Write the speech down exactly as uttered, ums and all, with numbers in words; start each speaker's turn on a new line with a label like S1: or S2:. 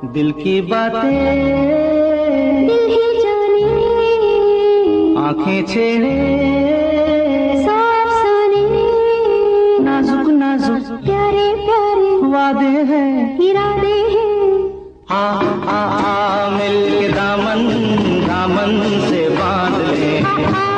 S1: दिल की बातें
S2: दिल ही जाने,
S1: आंखें छेड़े
S2: साफ साने,
S1: नाजुक नाजुक
S2: प्यारे प्यारे
S1: वादे हैं,
S2: इरादे हैं।
S1: आ आ आ मिल के दामन दामन से बांध ले।